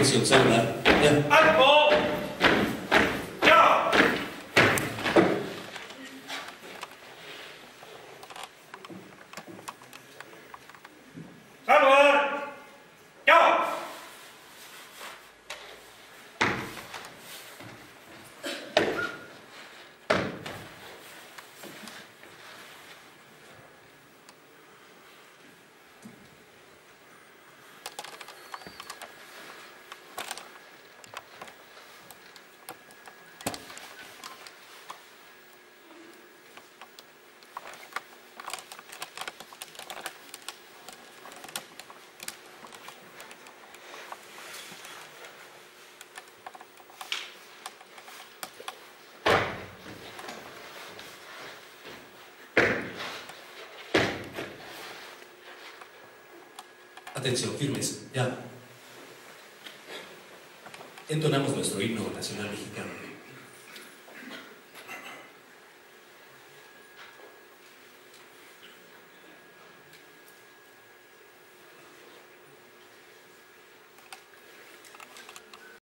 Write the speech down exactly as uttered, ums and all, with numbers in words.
Atención, saludar. Ya. ¡Alto! ¡Ya! ¡Saludar! ¡Ya! Atención, firmes. Ya. Entonamos nuestro himno nacional mexicano.